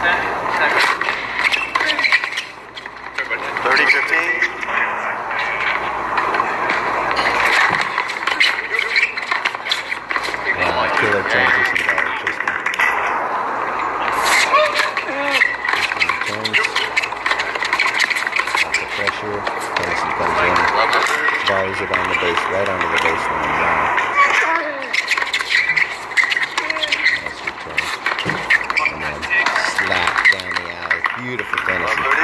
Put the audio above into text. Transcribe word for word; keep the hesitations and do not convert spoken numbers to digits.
thirty fifteen. Uh, killer transition by Tristan. Turns. Lots of pressure. Tennessee comes in. Volleys it on the base, right onto the baseline now. Nice return. And then slap down the alley. Beautiful Tennessee.